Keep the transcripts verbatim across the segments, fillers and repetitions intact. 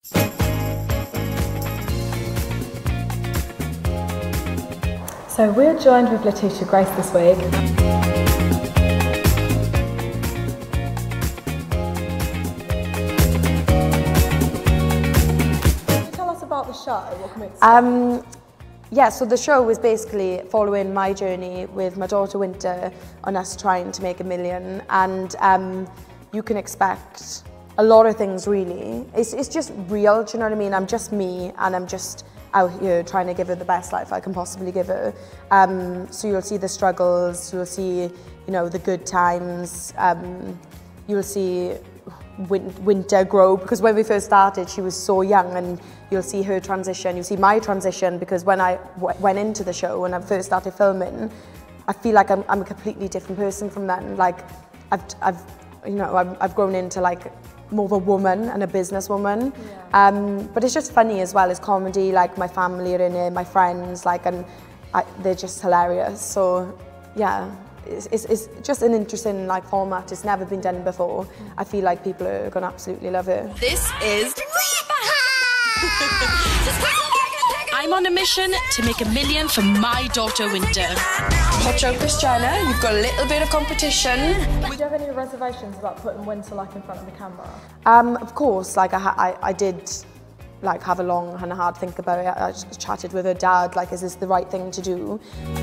So we're joined with Lateysha Grace this week. Can you tell us about the show? What can we expect? Um, yeah, so the show was basically following my journey with my daughter Wynter on us trying to make a million, and um, you can expect a lot of things really. It's, it's just real, do you know what I mean? I'm just me, and I'm just out here trying to give her the best life I can possibly give her. Um, so you'll see the struggles, you'll see, you know, the good times, um, you'll see Win Wynter grow, because when we first started she was so young, and you'll see her transition, you'll see my transition, because when I w went into the show, when I first started filming, I feel like I'm, I'm a completely different person from then. Like, I've, I've you know, I've, I've grown into like more of a woman and a businesswoman. Yeah. Um, but it's just funny as well, it's comedy, like my family are in it, my friends, like, and I, they're just hilarious. So yeah, it's, it's, it's just an interesting like format. It's never been done before. Mm. I feel like people are gonna absolutely love it. This is I'm on a mission to make a million for my daughter Wynter. Hot Show Christiana, you've got a little bit of competition. Do you have any reservations about putting Wynter like in front of the camera? Um, of course, like I, I, I did like have a long and a hard think about it. I just chatted with her dad, like, is this the right thing to do?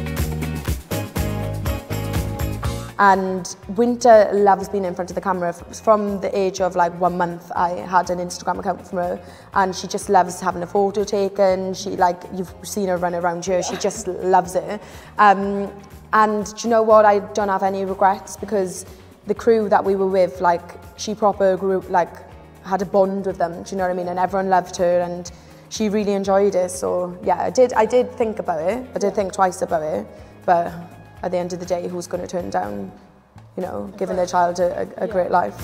And Wynter loves being in front of the camera. From the age of like one month, I had an Instagram account from her, and she just loves having a photo taken. She, like, you've seen her run around here, she just loves it. Um, and do you know what? I don't have any regrets, because the crew that we were with, like, she proper grew, like, had a bond with them, do you know what I mean? And everyone loved her, and she really enjoyed it. So yeah, I did, I did think about it. I did think twice about it, but at the end of the day, who's going to turn down, you know, giving their child a, a, a great life?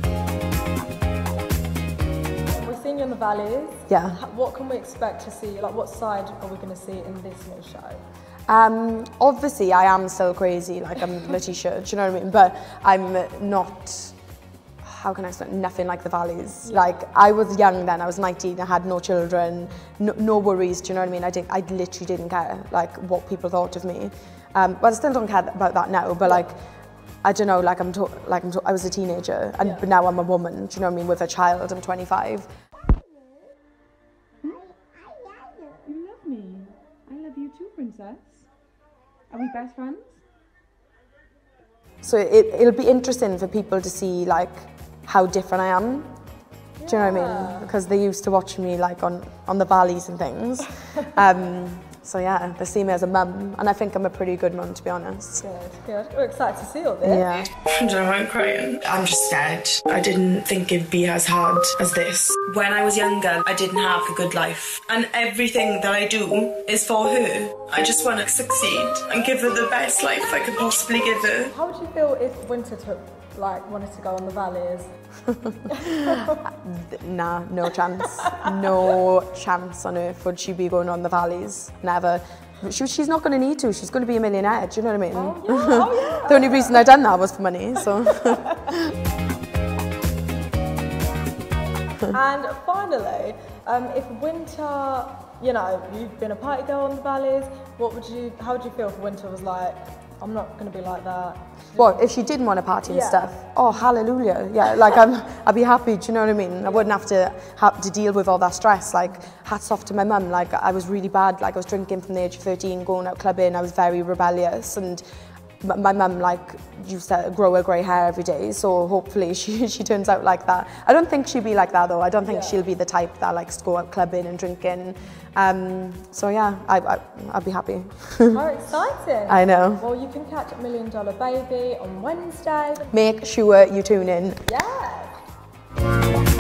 We've seen you in the valleys. Yeah. What can we expect to see? Like, what side are we going to see in this new show? Um, obviously, I am still crazy, like I'm Lateysha, do you know what I mean? But I'm not, how can I say, nothing like the valleys. Yeah. Like, I was young then, I was nineteen, I had no children, no, no worries, do you know what I mean? I, didn't, I literally didn't care, like, what people thought of me. Um, but I still don't care about that now, but like, I don't know, like I'm, to like I'm to I was a teenager, and yeah. But now I'm a woman, do you know what I mean, with a child, I'm twenty-five. You love me. I love you too, princess. Are we best friends? So it, it'll be interesting for people to see like how different I am. Yeah. Do you know what I mean? Because they used to watch me like on, on the valleys and things. um, So yeah, they see me as a mum, and I think I'm a pretty good mum, to be honest. Good, good. We're excited to see all this. Yeah. I don't know why I'm crying. I'm just scared. I didn't think it'd be as hard as this. When I was younger, I didn't have a good life. And everything that I do is for her. I just want to succeed and give her the best life I could possibly give her. How would you feel if Wynter took, like, wanted to go on the valleys? Nah, no chance. No chance on earth would she be going on the valleys. Never. She, she's not going to need to. She's going to be a millionaire, do you know what I mean? Oh, yeah. Oh, yeah. The only reason I done that was for money, so. And finally, um, if Wynter, you know, you've been a party girl on the valleys, what would you, how would you feel if Wynter was like, I'm not going to be like that? What, if she didn't want to party and yeah. stuff? Oh, hallelujah. Yeah, like I'm, I'd be happy, do you know what I mean? I wouldn't have to have to deal with all that stress. Like, hats off to my mum. Like, I was really bad. Like, I was drinking from the age of thirteen, going out clubbing. I was very rebellious, and my mum, like, used to grow her grey hair every day, so hopefully she, she turns out like that. I don't think she'll be like that, though. I don't think yeah. she'll be the type that likes to go out clubbing and drinking. Um, so yeah, I, I, I'd be happy. How exciting. I know. Well, you can catch Million Dollar Baby on Wednesday. Make sure you tune in. Yeah.